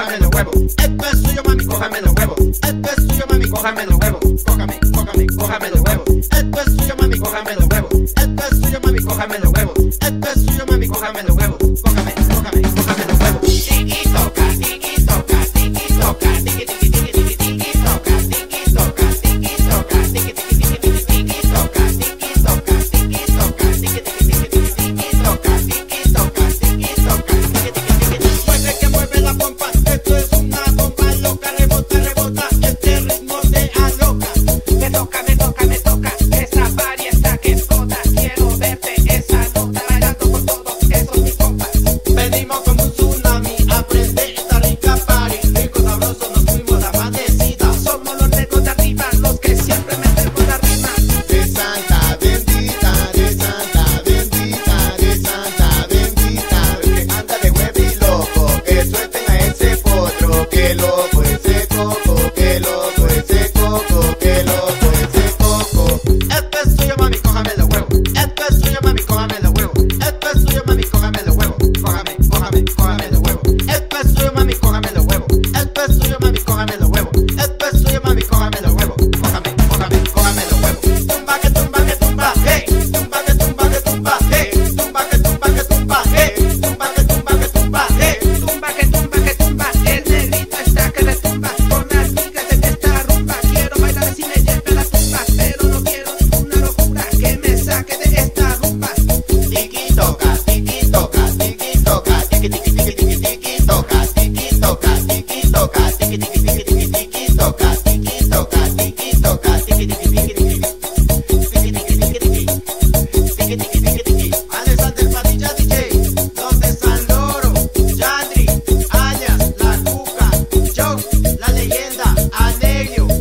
cójame los huevos. Esto es suyo, mami, cójame los huevos. Esto es suyo, mami, cójame los huevos. Cójame, cójame, cójame los huevos. Esto es suyo, mami, cójame los huevos. Esto es suyo, mami, cójame los huevos. Esto es suyo, mami, cójame los huevos. Cójame, cójame, cójame los huevos. Tiki toca, tiki toca, tiki toca, tiki tiki tiki tiki tiki toca, tiki toca, tiki toca, tiki tiki tiki tiki tiki toca, tiki toca, tiki toca, tiki tiki tiki tiki tiki toca, tiki toca, tiki toca, tiki tiki tiki tiki. Mueve que mueve la pompa, esto es una bomba loca, rebota, rebota, este ritmo te aloca. Me toca, me toca, me toca, esa party está que explota. Quiero verte esa nota bailando con todos esos mis compas. Venimos como un tsunami, aprende esta rica party. Rico sabroso, nos fuimos a amanecida. Somos los negros de arriba, los que siempre metemos la rima. De Santa bendita, de Santa bendita, de Santa bendita. Que anda de huevo y loco, que suelten a ese potro. Que loco ese coco, que loco ese coco, que loco ese coco. Esto es suyo, mami, cójame los huevos. Esto es suyo, mami, cójame los huevos. Esto es suyo, mami, cójame los huevos. Cójame, cójame, cójame los huevos. Esto es suyo, mami, cójame los huevos. Esto es suyo, mami, cójame los huevos. Esto es suyo, mami, cójame los huevos. Cójame, cójame, cójame los huevos. Tumba que tumba que tumba, hey. Tumba que tumba que tumba, hey. Tumba que tumba que tumba, hey. Tumba que tumba que tumba, hey. Tumba que tumba que tumba. El negrito está que retumba con las migas de esta rumba. Quiero bailar así me lleve la tumba, pero no quiero una locura que me saque de esta rumba. Tiki toca, tiki toca, tiki toca, tiki tiki tiki tiki tiki toca, tiki toca, tiki toca, tiki tiki tiki tiki tiki toca, tiki toca, tiki toca, tiki tiki tiki tiki tiki tiki tiki tiki tiki tiki tiki. Alexander Padilla DJ, los de San Loro, Yandri, Alias, La Cuca, Joe, La Leyenda, Alegrio,